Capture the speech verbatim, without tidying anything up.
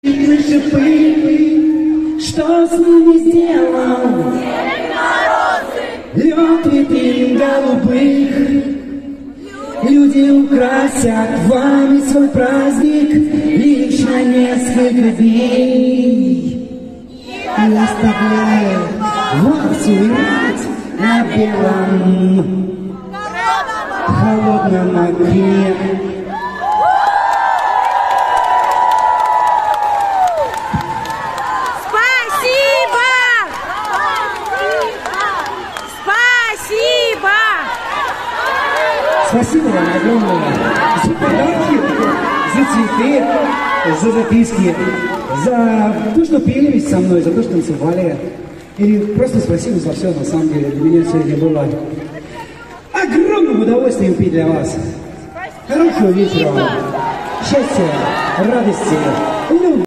Шипы, что с ними сделал? Лед витрин голубых. Люди украсят вами свой праздник лишь на несколько дней, и оставляют вас умирать на белом холодном огне. Спасибо вам огромное за подарки, за цветы, за записки, за то, что пели вместе со мной, за то, что танцевали. И просто спасибо за все, на самом деле. Для меня сегодня было огромным удовольствием петь для вас. Хорошего вечера вам. Счастья, радости, любви.